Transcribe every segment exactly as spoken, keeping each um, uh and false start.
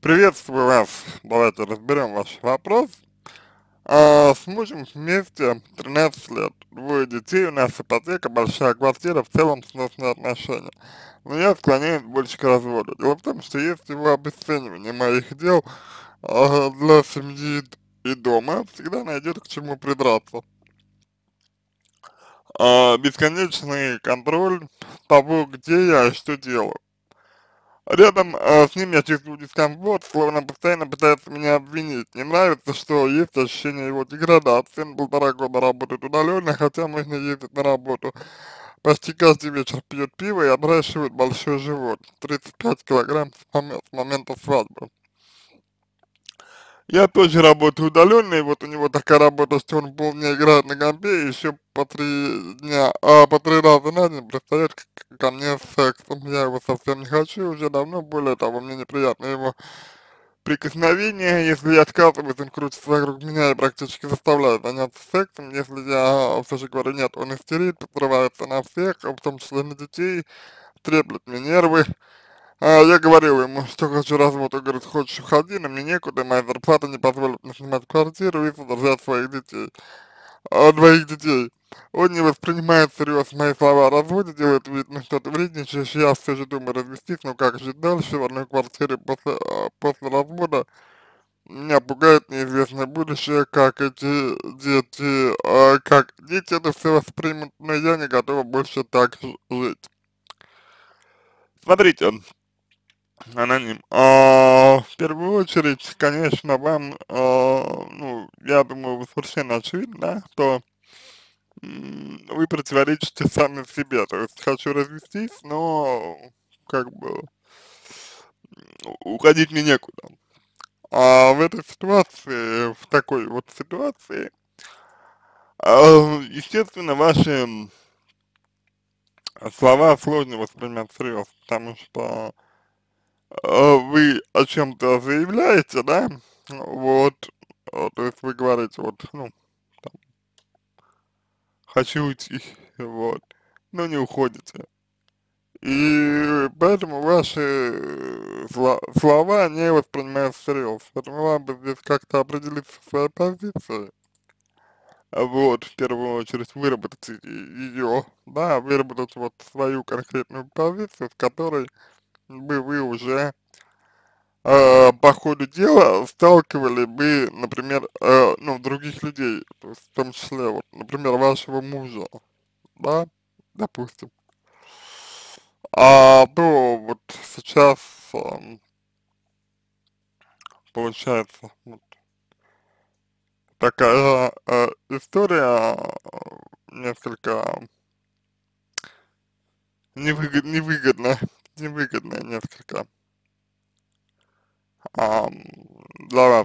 Приветствую вас. Давайте разберем ваш вопрос. А, с мужем вместе тринадцать лет, двое детей, у нас ипотека, большая квартира, в целом сносные отношения. Но я склоняюсь больше к разводу. Дело в том, что есть его обесценивание моих дел а, для семьи и дома, всегда найдет к чему придраться. А, бесконечный контроль того, где я и что делаю. Рядом э, с ним я чувствую дискомфорт, словно постоянно пытается меня обвинить. Не нравится, что есть ощущение его деградации. Он полтора года работает удаленно, хотя можно ездить на работу. Почти каждый вечер пьет пиво и отращивает большой живот. тридцать пять килограмм с, мом- с момента свадьбы. Я тоже работаю удаленно, и вот у него такая работа, что он полдня играет на компе, и еще по три дня, а по три раза на день пристает к- ко мне с сексом. Я его совсем не хочу уже давно, более того, мне неприятно его прикосновение. Если я отказываюсь, он крутится вокруг меня и практически заставляет заняться сексом. Если я все же говорю нет, он истерит, подрывается на всех, в том числе на детей, треплет мне нервы. А, я говорил ему, что хочу развод, он говорит, хочешь уходи, но мне некуда, моя зарплата не позволит мне снимать квартиру и содержать своих детей, а, двоих детей. Он не воспринимает всерьез мои слова о разводе, делает вид, ну что ты вредничаешь, я все же думаю развестись, но как жить дальше в одной квартире после, а, после развода. Меня пугает неизвестное будущее, как эти дети, а, как дети это все воспримут, но я не готова больше так ж- жить. Смотрите, аноним. А, в первую очередь, конечно, вам, а, ну, я думаю, совершенно очевидно, да, что м, вы противоречите сами себе. То есть хочу развестись, но как бы м, уходить мне некуда. А в этой ситуации, в такой вот ситуации, а, естественно, ваши м, слова сложно воспринимать всерьез, потому что а, вы о чем-то заявляете, да, вот, а, то есть вы говорите, вот, ну, там, хочу уйти, вот, но не уходите. И поэтому ваши э, сла- слова не воспринимаются всерьез. Поэтому вам бы здесь как-то определиться со своей позицией, а вот, в первую очередь выработать ее, да, выработать вот свою конкретную позицию, с которой бы вы уже э, по ходу дела сталкивали бы, например, э, ну, других людей, то есть в том числе, вот, например, вашего мужа, да, допустим. А то вот сейчас ам, получается вот такая э, история э, несколько невыгод, невыгодная, невыгодная несколько ам, для вас,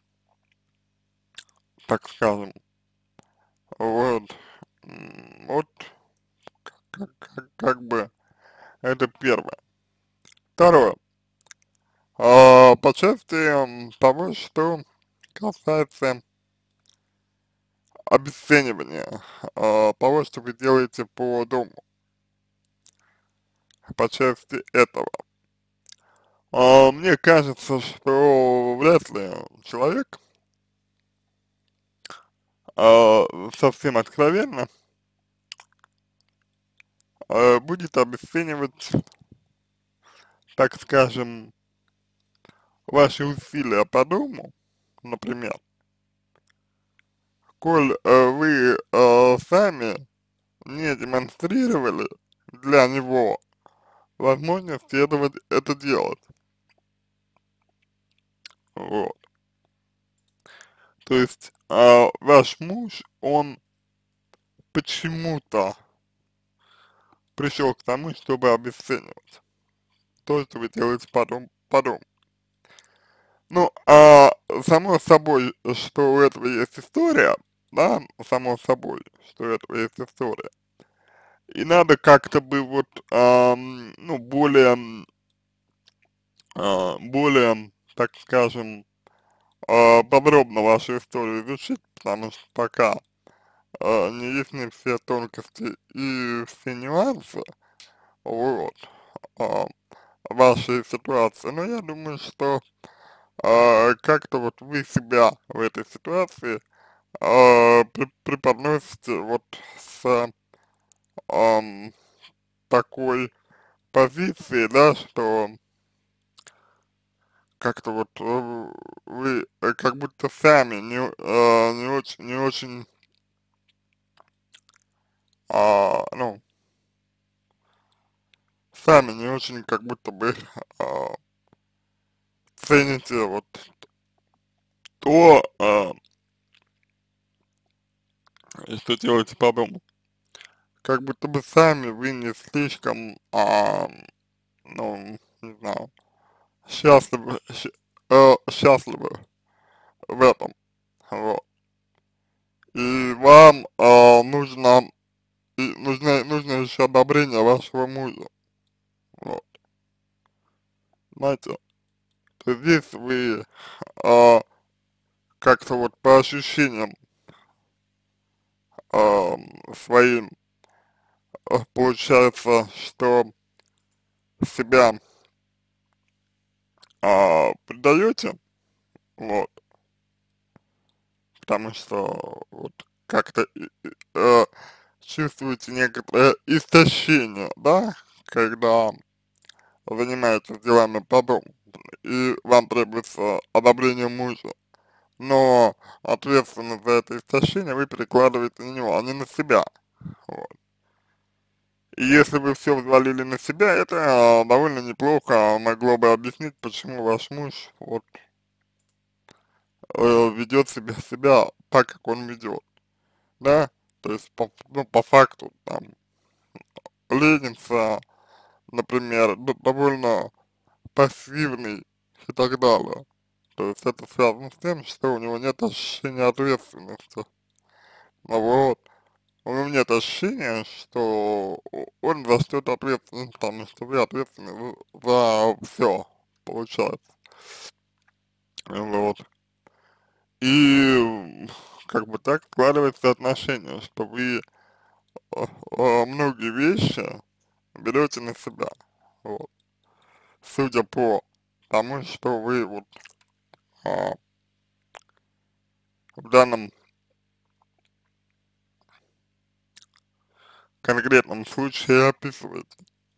так скажем. Вот, М, вот как, как, как бы это первое. Второе. А, по части м, того, что касается обесценивания а, того, что вы делаете по дому, по части этого. А, мне кажется, что вряд ли человек а, совсем откровенно а, будет обесценивать, так скажем, ваши усилия по дому, например, коль э, вы э, сами не демонстрировали для него возможность этого, это делать. Вот. То есть а, ваш муж, он почему-то пришел к тому, чтобы обесценивать то, что вы делаете потом, потом. Ну, а само собой, что у этого есть история, да, само собой, что у этого есть история. И надо как-то бы вот, ам, ну, более, м, а, более, так скажем, а, подробно вашу историю изучить, потому что пока а, не ясны все тонкости и все нюансы, вот, а, вашей ситуации. Но я думаю, что а, как-то вот вы себя в этой ситуации а, при- преподносите вот с ам, такой позиции, да, что как-то вот э, вы э, как будто сами не, о- а, не очень, не очень, а, ну, сами не очень как будто бы а, цените вот то, а, что делаете по дому. Как будто бы сами вы не слишком, а, ну, не знаю, счастливы, щ- э, счастливы в этом, вот. И вам а, нужно, и нужно, нужно еще одобрение вашего мужа, вот, знаете. То есть здесь вы а, как-то вот по ощущениям а, своим а, получается, что себя а, предаете, вот, потому что вот как-то и- и, э, чувствуете некоторое истощение, да, когда занимаетесь делами по дому, и вам требуется одобрение мужа, но ответственность за это истощение вы перекладываете на него, а не на себя, вот. И если вы все взвалили на себя, это а, довольно неплохо могло бы объяснить, почему ваш муж вот э, ведет себя, себя так, как он ведет, да, то есть по, ну, по факту там ленится, например, д- довольно пассивный и так далее. То есть это связано с тем, что у него нет ощущения ответственности. Ну вот. У него нет ощущения, что он за что-то ответственен, там, что вы ответственны за все, получается. Вот. И как бы так складывается отношение, что вы э, э, многие вещи берете на себя. Вот. Судя по тому, что вы вот а, в данном конкретном случае описываете.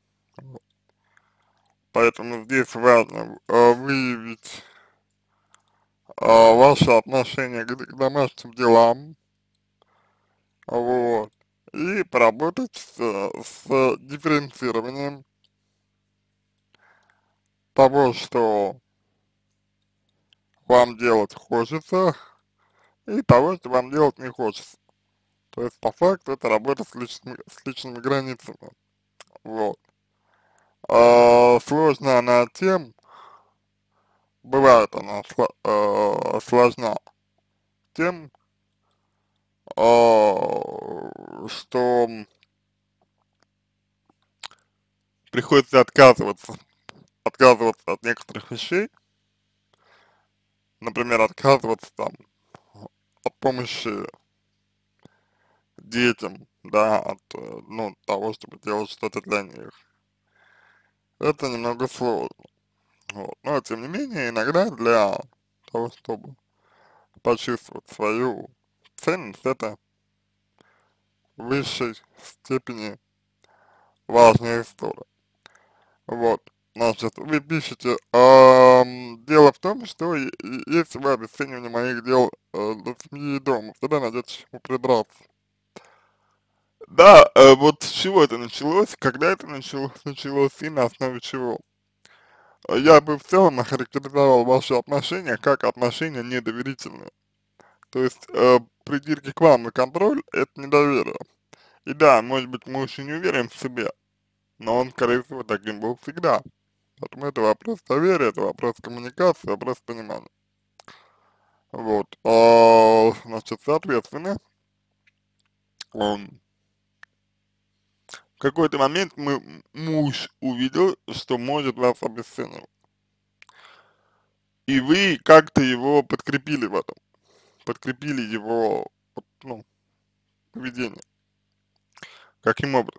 Поэтому здесь важно а, выявить а, ваше отношение к, к домашним делам, вот, и поработать с, с дифференцированием того, что вам делать хочется, и того, что вам делать не хочется. То есть, по факту, это работа с личными, с личными границами, вот. А, сложно она тем, бывает она сло, э, сложна тем, а, что приходится отказываться, отказываться от некоторых вещей, например, отказываться там от помощи детям, да, от, э, ну, того, чтобы делать что-то для них. Это немного сложно, вот. Но, тем не менее, иногда для того, чтобы почувствовать свою ценность, это в высшей степени важная история. Вот. Значит, вы пишете, ам, дело в том, что е- е- если вы обесценивание моих дел э, для семьи и дома, всегда найдете чему придраться. Да, э, вот с чего это началось, когда это началось, началось и на основе чего? Э, Я бы в целом охарактеризовал ваши отношения как отношения недоверительные. То есть э, придирки к вам и контроль — это недоверие. И да, может быть, муж и не уверен в себе, но он, скорее всего, таким был всегда. Поэтому это вопрос доверия, это вопрос коммуникации, вопрос понимания. Вот. А, значит, соответственно, он, в какой-то момент мы, муж увидел, что может вас обесценивать. И вы как-то его подкрепили в этом, подкрепили его, вот, ну, поведение. Каким образом?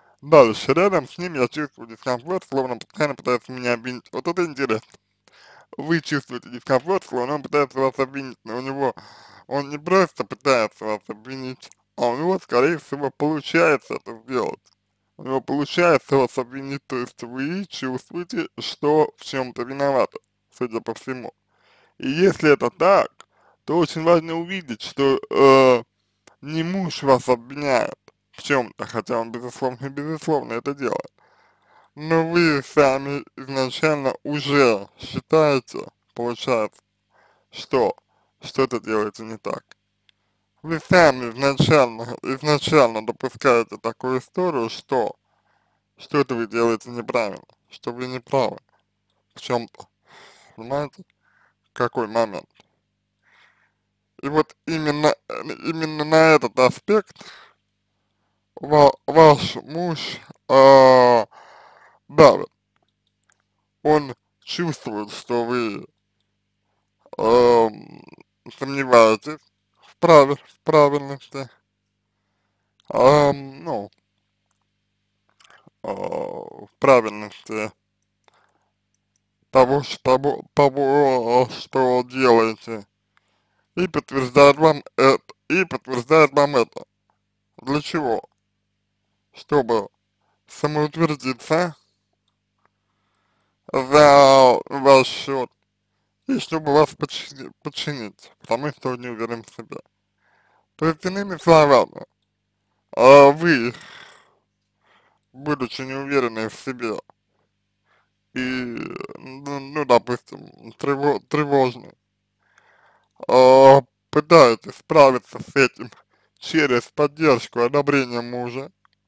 Дальше, рядом с ним я чувствую дискомфорт, словно постоянно пытается меня обвинить. Вот это интересно. вы чувствуете дискомфорт, словно он пытается вас обвинить, но у него, он не просто пытается вас обвинить, а у него, скорее всего, получается это сделать. У него получается вас обвинить, то есть вы чувствуете, что в чем-то виноваты, судя по всему. И если это так, то очень важно увидеть, что э, не муж вас обвиняет в чем-то, хотя он безусловно, безусловно это делает. Но вы сами изначально уже считаете, получается, что что-то делаете не так. Вы сами изначально, изначально допускаете такую историю, что что-то вы делаете неправильно, что вы не правы в чем-то. Понимаете? Какой момент? И вот именно, э, именно на этот аспект ва ваш муж э, давит. Он чувствует, что вы эм, сомневаетесь в, праве, в правильности, эм, ну, э, в правильности того, что, того, того, что делаете, и подтверждает вам это, и подтверждает вам это. Для чего? Чтобы самоутвердиться за ваш счет, и чтобы вас подчини- подчинить, потому что он не уверен в себе. То есть, иными словами, а вы, будучи неуверенной в себе и, ну, ну, допустим, трево тревожной, а, пытаетесь справиться с этим через поддержку и одобрение мужа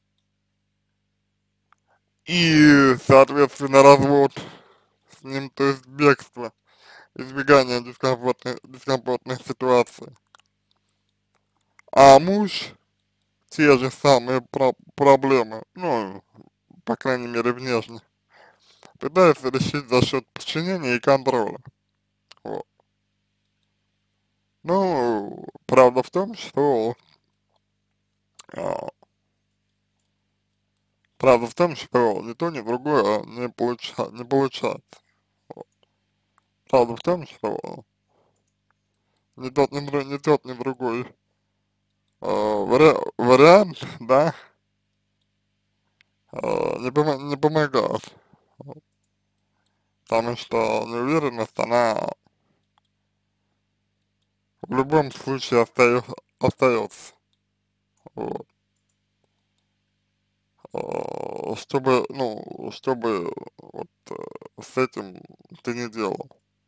и, соответственно, развод с ним, то есть бегство, избегание дискомфортной, дискомфортной ситуации. А муж те же самые про проблемы, ну, по крайней мере, внешне, пытается решить за счет подчинения и контроля. Вот. Ну, правда в том, что а, правда в том, что ни то, ни другое не, получа не получается. Вот. Правда в том, что ни тот, ни, дру ни тот, ни другой а, вари вариант, да, а, не, помо не помогает. Вот. Потому что неуверенность, она в любом случае остается. остается. Вот. А, чтобы, ну, чтобы вот э, с этим ты не делал.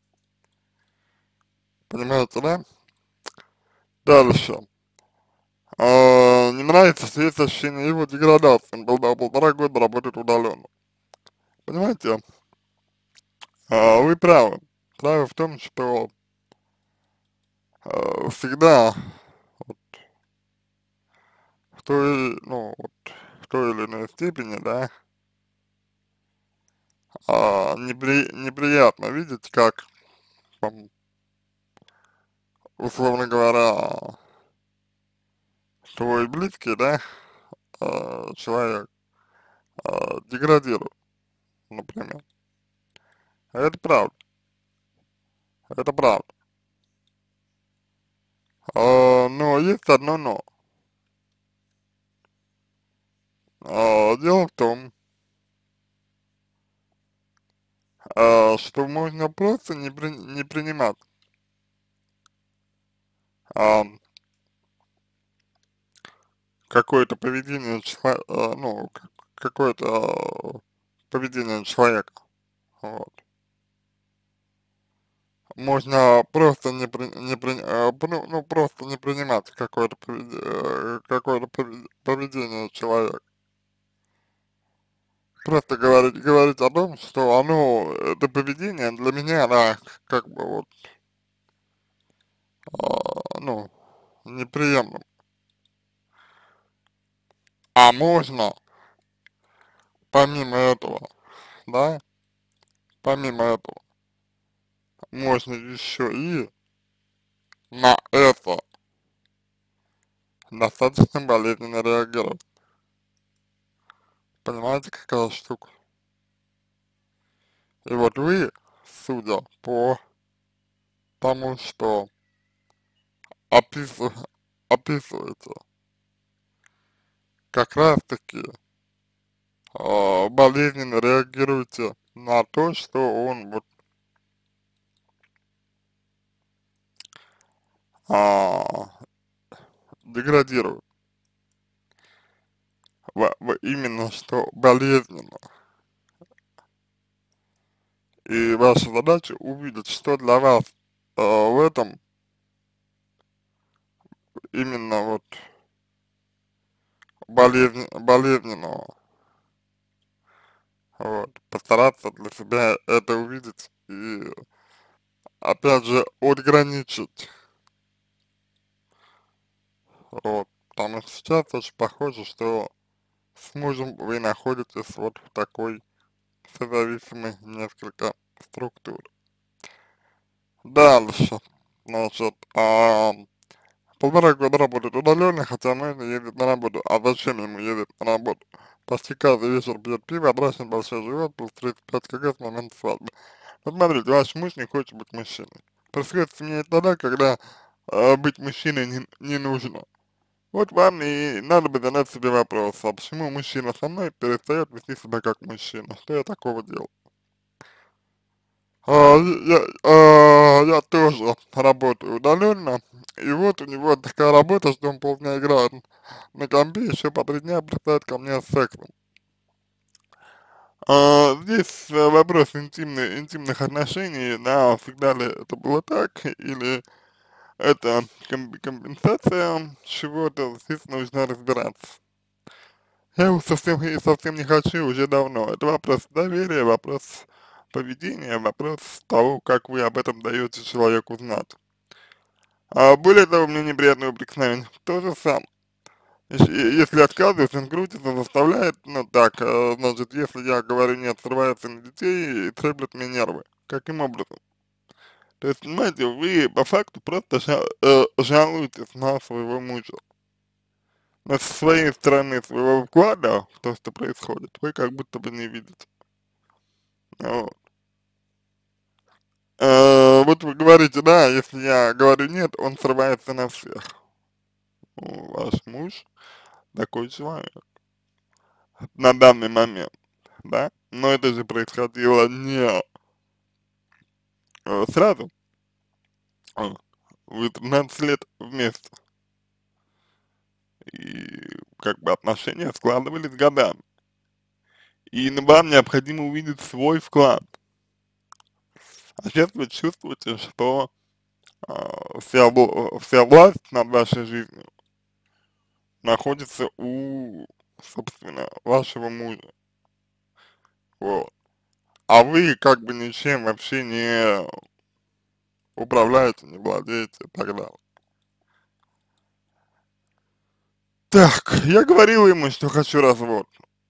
Понимаете, да? Дальше. А, не нравится, что есть ощущение его деградации. Он пол- полтора года работает удаленно. Понимаете? А, вы правы. Правы в том, что а, всегда в той, ну, вот, в той или иной степени, да, а, непри, неприятно видеть, как, там, условно говоря, твой близкий, да, а, человек а, деградирует, например. Это правда, это правда. А, но есть одно но. А, дело в том, а, что можно просто не, при, не принимать а, какое-то поведение человека, ну, как- какое-то а, поведение человека. Вот. Можно просто не, при, не при, а, ну, ну, просто не принимать какое-то поведение, какое-то поведение человека. Просто говорить, говорить о том, что оно, это поведение для меня, да, как бы вот, а, ну, неприемлемо. А можно, помимо этого, да, помимо этого, можно еще и на это достаточно болезненно реагировать. Понимаете, какая штука? И вот вы судя по тому, что описыв, описывается, как раз таки э, болезненно реагируете на то, что он вот а, деградирует. В, в- именно что болезненно. И ваша задача увидеть, что для вас э, в этом именно вот болезнь, болезненного. Вот. Постараться для себя это увидеть и опять же отграничить. Вот. Потому что сейчас очень похоже, что с мужем вы находитесь вот в такой созависимой несколько структуре. Дальше. Значит, а, полтора года работает удаленно, хотя нужно ездить на работу. А зачем ему ездить на работу? Почти каждый вечер пьет пиво, брачный большой живет, плюс тридцать пять кг с момента свадьбы. Вот смотрите, ваш муж не хочет быть мужчиной. Происходит семья тогда, когда э, быть мужчиной не, не нужно. Вот вам и надо бы задать себе вопрос, а почему мужчина со мной перестает вести себя как мужчина? Что я такого делал? А, я, а, я тоже работаю удаленно, и вот у него такая работа, что он полдня играет на компе, еще по три дня пристает ко мне с сексом. А, здесь э, вопрос интимный, интимных отношений, да, всегда ли это было так, или это ком- компенсация чего-то, здесь нужно разбираться. Я его совсем, и совсем не хочу уже давно. Это вопрос доверия, вопрос поведения, вопрос того, как вы об этом даете человеку знать. А более того, мне неприятное упрекновение. То же самое. Если если отказывается, он крутится, заставляет, ну так, э, значит, если я говорю нет, срывается на детей и треплет мне нервы. Каким образом? То есть, понимаете, вы по факту просто жа э, жалуетесь на своего мужа. Но со своей стороны, своего вклада в то, что происходит, вы как будто бы не видите. Вот. Э, вот вы говорите, да, если я говорю нет, он срывается на всех. Ну, ваш муж такой человек на данный момент, да? Но это же происходило не э, сразу, а вы тринадцать лет вместе, и как бы отношения складывались годами. И на- вам необходимо увидеть свой вклад. А сейчас вы чувствуете, что а, вся, вл- вся власть над вашей жизнью находится у, собственно, вашего мужа. Вот. А вы как бы ничем вообще не управляете, не владеете и так далее. Так, я говорил ему, что хочу развод.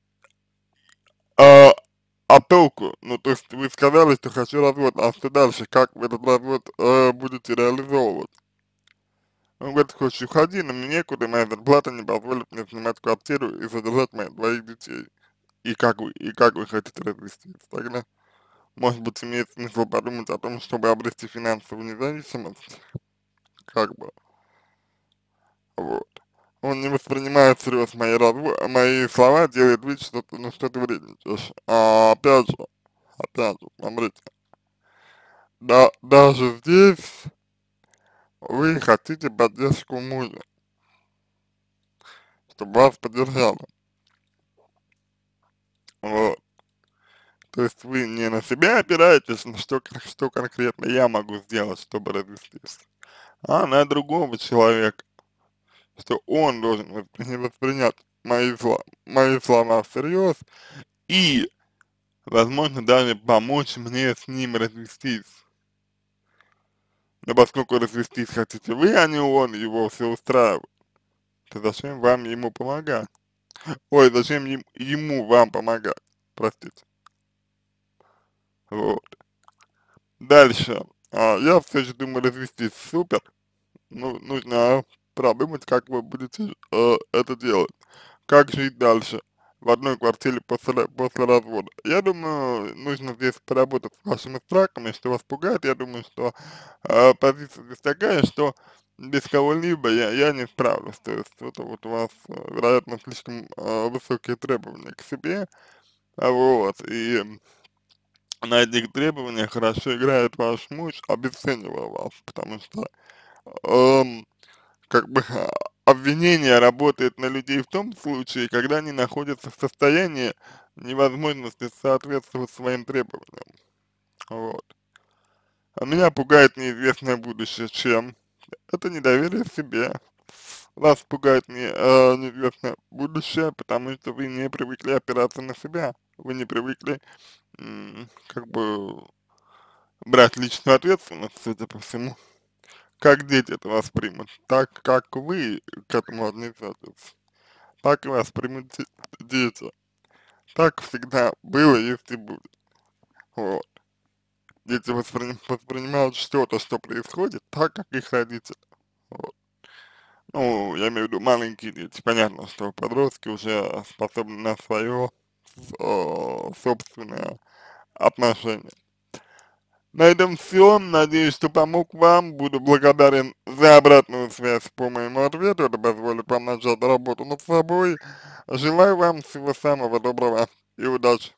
А, а толку? Ну, то есть вы сказали, что хочу развод, а что дальше? Как вы этот развод э, будете реализовывать? Он говорит, хочешь уходи, но мне некуда, моя зарплата не позволит мне снимать квартиру и содержать моих двоих детей. И как вы, и как вы хотите развестись? Тогда, может быть, имеет смысл подумать о том, чтобы обрести финансовую независимость, как бы, вот. Он не воспринимает всерьез мои, разво мои слова, делает вид, что ты, ну, что ты вредничаешь. А опять же, опять же, смотрите, да, даже здесь вы хотите поддержку мужа, чтобы вас поддержали. Вот. То есть вы не на себя опираетесь, на что, что конкретно я могу сделать, чтобы развестись, а на другого человека, что он должен воспри воспринять мои, слова, мои слова всерьез и, возможно, даже помочь мне с ним развестись. Но поскольку развестись хотите вы, а не он, его все устраивает, то зачем вам ему помогать? Ой, зачем ем- ему вам помогать? Простите. Вот. Дальше. А, я все же думаю развестись супер. Ну, нужно продумать, как вы будете э, это делать. Как жить дальше. в одной квартире после, после развода. Я думаю, нужно здесь поработать с вашими страхами, что вас пугает. Я думаю, что э, позиция здесь такая, что без кого-либо я, я не справлюсь. То есть это вот у вас, э, вероятно, слишком э, высокие требования к себе, а вот, и на этих требованиях хорошо играет ваш муж, обесценивая вас, потому что эм, как бы а, обвинение работает на людей в том случае, когда они находятся в состоянии невозможности соответствовать своим требованиям. Вот. А меня пугает неизвестное будущее. Чем? Это недоверие к себе. Вас пугает не, э, неизвестное будущее, потому что вы не привыкли опираться на себя. Вы не привыкли, м, как бы, брать личную ответственность, судя по всему. Как дети это воспримут, так как вы к этому отнесетесь, так и воспримут де- дети. Так всегда было, есть и будет. Вот. Дети воспри- воспринимают что-то, что происходит, так, как их родители. Вот. Ну, я имею в виду маленькие дети. Понятно, что подростки уже способны на свое собственное отношение. На этом все. Надеюсь, что помог вам. Буду благодарен за обратную связь по моему ответу. Это позволит вам начать работу над собой. Желаю вам всего самого доброго и удачи.